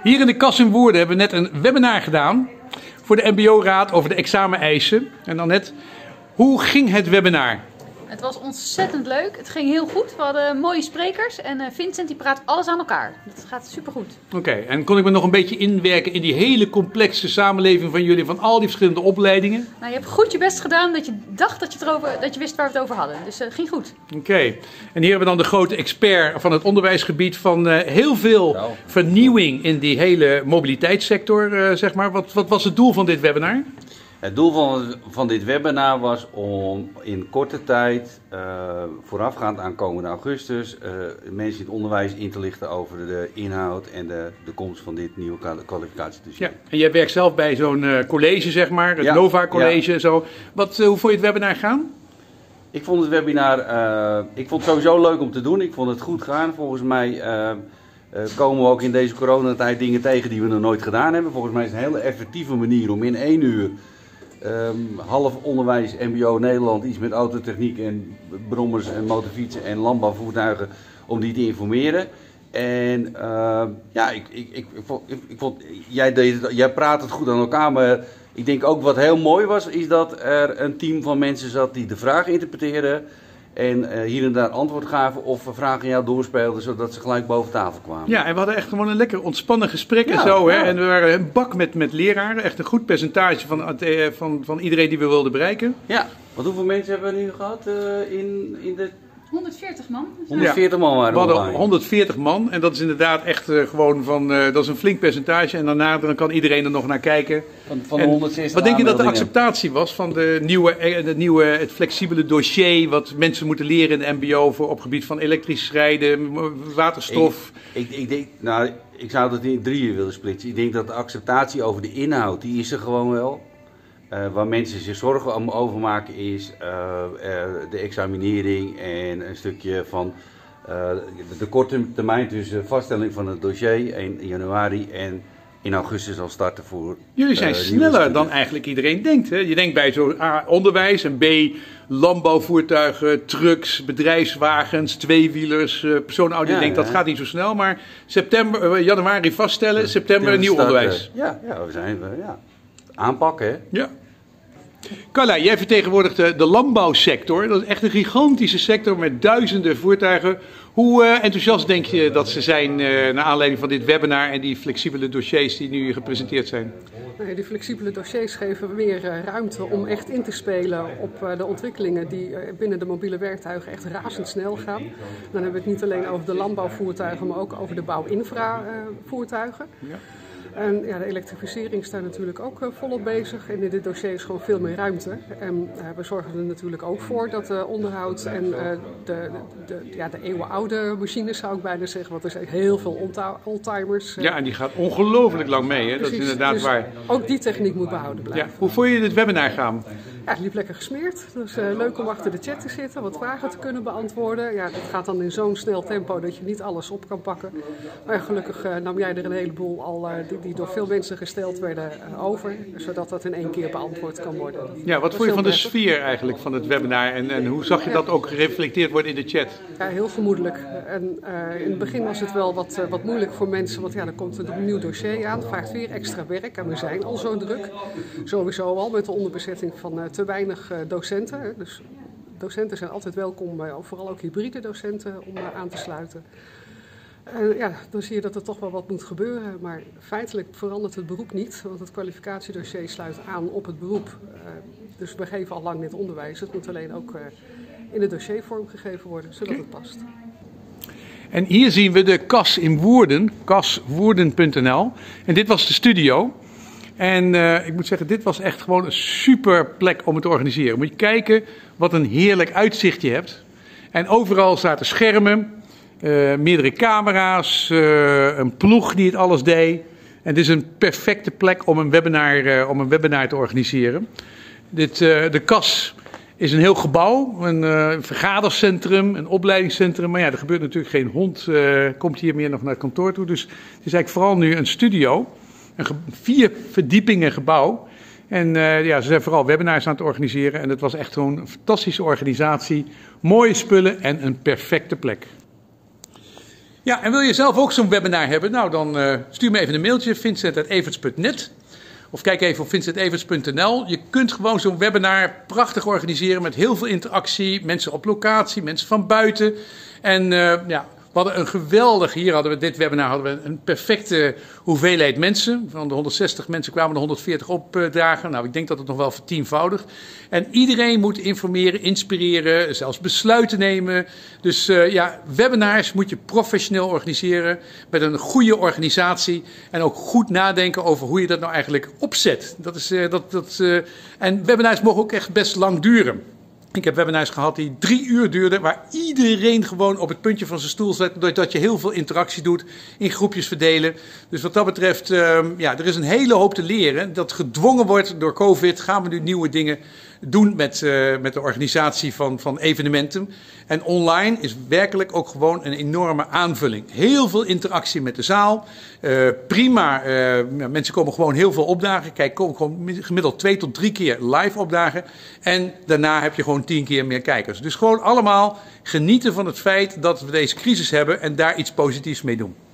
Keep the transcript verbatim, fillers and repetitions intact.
Hier in de Kas in Woerden hebben we net een webinar gedaan voor de M B O-raad over de exameneisen. En dan net, hoe ging het webinar? Het was ontzettend leuk. Het ging heel goed. We hadden mooie sprekers en Vincent die praat alles aan elkaar. Dat gaat supergoed. Oké, okay, en kon ik me nog een beetje inwerken in die hele complexe samenleving van jullie, van al die verschillende opleidingen? Nou, je hebt goed je best gedaan dat je dacht dat je, het erover, dat je wist waar we het over hadden. Dus het uh, ging goed. Oké, okay. En hier hebben we dan de grote expert van het onderwijsgebied van uh, heel veel nou. vernieuwing in die hele mobiliteitssector, uh, zeg maar. Wat, wat was het doel van dit webinar? Het doel van, van dit webinar was om in korte tijd, uh, voorafgaand aan komende augustus, uh, mensen in het onderwijs in te lichten over de inhoud en de, de komst van dit nieuwe kwalificatiedossier. Ja, en jij werkt zelf bij zo'n uh, college, zeg maar, het ja, Nova College en ja. zo. Wat, uh, hoe vond je het webinar gaan? Ik vond het webinar, uh, ik vond het sowieso leuk om te doen. Ik vond het goed gaan. Volgens mij uh, uh, komen we ook in deze coronatijd dingen tegen die we nog nooit gedaan hebben. Volgens mij is het een hele effectieve manier om in één uur Um, half onderwijs, M B O Nederland, iets met autotechniek en brommers en motorfietsen en landbouwvoertuigen, om die te informeren. En uh, ja, ik, ik, ik, ik, vond, ik, ik vond, jij, deed het, jij praat het goed aan elkaar, maar ik denk ook wat heel mooi was, is dat er een team van mensen zat die de vragen interpreteerden en uh, hier en daar antwoord gaven of vragen aan jou doorspeelden, zodat ze gelijk boven tafel kwamen. Ja, en we hadden echt gewoon een lekker ontspannen gesprek en ja, zo. Hè? Ja. En we waren een bak met, met leraren. Echt een goed percentage van, van, van iedereen die we wilden bereiken. Ja, want hoeveel mensen hebben we nu gehad uh, in, in de... honderdveertig man. honderdveertig man waren we hadden online. honderdveertig man en dat is inderdaad echt uh, gewoon van, uh, dat is een flink percentage. En daarna dan kan iedereen er nog naar kijken. Van, van de honderdzestig wat denk je dat de acceptatie was van de nieuwe, de nieuwe, het flexibele dossier wat mensen moeten leren in de M B O voor op gebied van elektrisch rijden, waterstof? Ik, ik, ik denk, nou, ik zou dat in drieën willen splitsen. Ik denk dat de acceptatie over de inhoud, die is er gewoon wel. Uh, waar mensen zich zorgen om over maken is uh, uh, de examinering en een stukje van uh, de, de korte termijn tussen vaststelling van het dossier in januari en in augustus al starten voor. Jullie zijn uh, sneller dan eigenlijk iedereen denkt. Hè? Je denkt bij zo'n A, onderwijs en B, landbouwvoertuigen, trucks, bedrijfswagens, tweewielers, uh, personenauto. Ja, je denkt ja. dat gaat niet zo snel, maar september, uh, januari vaststellen, ja, september nieuw starten. onderwijs. Ja, ja, we zijn uh, ja. aanpakken hè. Ja. Carla, jij vertegenwoordigt de, de landbouwsector. Dat is echt een gigantische sector met duizenden voertuigen. Hoe uh, enthousiast denk je dat ze zijn uh, naar aanleiding van dit webinar en die flexibele dossiers die nu gepresenteerd zijn? Nee, die flexibele dossiers geven weer uh, ruimte om echt in te spelen op uh, de ontwikkelingen die uh, binnen de mobiele werktuigen echt razendsnel gaan. Dan hebben we het niet alleen over de landbouwvoertuigen, maar ook over de bouwinfravoertuigen. Uh, ja. En ja, de elektrificering staat natuurlijk ook uh, volop bezig. En in dit dossier is gewoon veel meer ruimte. En uh, we zorgen er natuurlijk ook voor dat uh, onderhoud en uh, de, de, ja, de eeuwenoude machines, zou ik bijna zeggen. Want er zijn heel veel oldtimers. Uh, ja, en die gaat ongelooflijk lang mee. Hè? Dat is inderdaad dus waar. Ook die techniek moet behouden blijven. Ja, hoe vond je dit webinar gaan? Ja, het liep lekker gesmeerd. Dus uh, leuk om achter de chat te zitten, wat vragen te kunnen beantwoorden. Ja, het gaat dan in zo'n snel tempo dat je niet alles op kan pakken. Maar gelukkig uh, nam jij er een heleboel al uh, die, die door veel mensen gesteld werden uh, over. Zodat dat in één keer beantwoord kan worden. Ja, wat vond je van de sfeer eigenlijk van het webinar? En, en hoe zag je dat ook gereflecteerd worden in de chat? Ja, heel gemoedelijk. En uh, in het begin was het wel wat, uh, wat moeilijk voor mensen. Want ja, er komt een nieuw dossier aan. Het vraagt weer extra werk. En we zijn al zo druk. Sowieso al met de onderbezetting van uh, te weinig uh, docenten. Dus docenten zijn altijd welkom, uh, vooral ook hybride docenten, om uh, aan te sluiten. En ja, dan zie je dat er toch wel wat moet gebeuren. Maar feitelijk verandert het beroep niet. Want het kwalificatiedossier sluit aan op het beroep. Uh, dus we geven al lang dit onderwijs. Het moet alleen ook uh, in het dossier vormgegeven worden, zodat het past. En hier zien we de Kas in Woerden, kas woerden punt n l. En dit was de studio. En uh, ik moet zeggen, dit was echt gewoon een super plek om het te organiseren. Moet je kijken wat een heerlijk uitzicht je hebt. En overal zaten schermen, uh, meerdere camera's, uh, een ploeg die het alles deed. En dit is een perfecte plek om een webinar, uh, om een webinar te organiseren. Dit, uh, de Kas is een heel gebouw, een uh, vergadercentrum, een opleidingscentrum. Maar ja, er gebeurt natuurlijk geen hond, uh, komt hier meer nog naar het kantoor toe. Dus het is eigenlijk vooral nu een studio. Een ge- vier verdiepingen gebouw. En uh, ja, ze zijn vooral webinars aan het organiseren. En het was echt gewoon een fantastische organisatie. Mooie spullen en een perfecte plek. Ja, en wil je zelf ook zo'n webinar hebben? Nou, dan uh, stuur me even een mailtje, vincent at everts punt net. Of kijk even op vincent at everts punt n l. Je kunt gewoon zo'n webinar prachtig organiseren met heel veel interactie. Mensen op locatie, mensen van buiten. En uh, ja, we hadden een geweldig, hier hadden we dit webinar, hadden we een perfecte hoeveelheid mensen. Van de honderdzestig mensen kwamen er honderdveertig opdragen. Nou, ik denk dat het nog wel vertienvoudigt. En iedereen moet informeren, inspireren, zelfs besluiten nemen. Dus uh, ja, webinars moet je professioneel organiseren met een goede organisatie. En ook goed nadenken over hoe je dat nou eigenlijk opzet. Dat is, uh, dat, dat, uh, en webinars mogen ook echt best lang duren. Ik heb webinars gehad die drie uur duurden, waar iedereen gewoon op het puntje van zijn stoel zit, doordat je heel veel interactie doet, in groepjes verdelen. Dus wat dat betreft, um, ja, er is een hele hoop te leren. Dat gedwongen wordt door COVID, gaan we nu nieuwe dingen doen met, uh, met de organisatie van, van evenementen. En online is werkelijk ook gewoon een enorme aanvulling. Heel veel interactie met de zaal. Uh, prima, uh, mensen komen gewoon heel veel opdagen. Kijk, komen gewoon gemiddeld twee tot drie keer live opdagen. En daarna heb je gewoon tien keer meer kijkers. Dus gewoon allemaal genieten van het feit dat we deze crisis hebben en daar iets positiefs mee doen.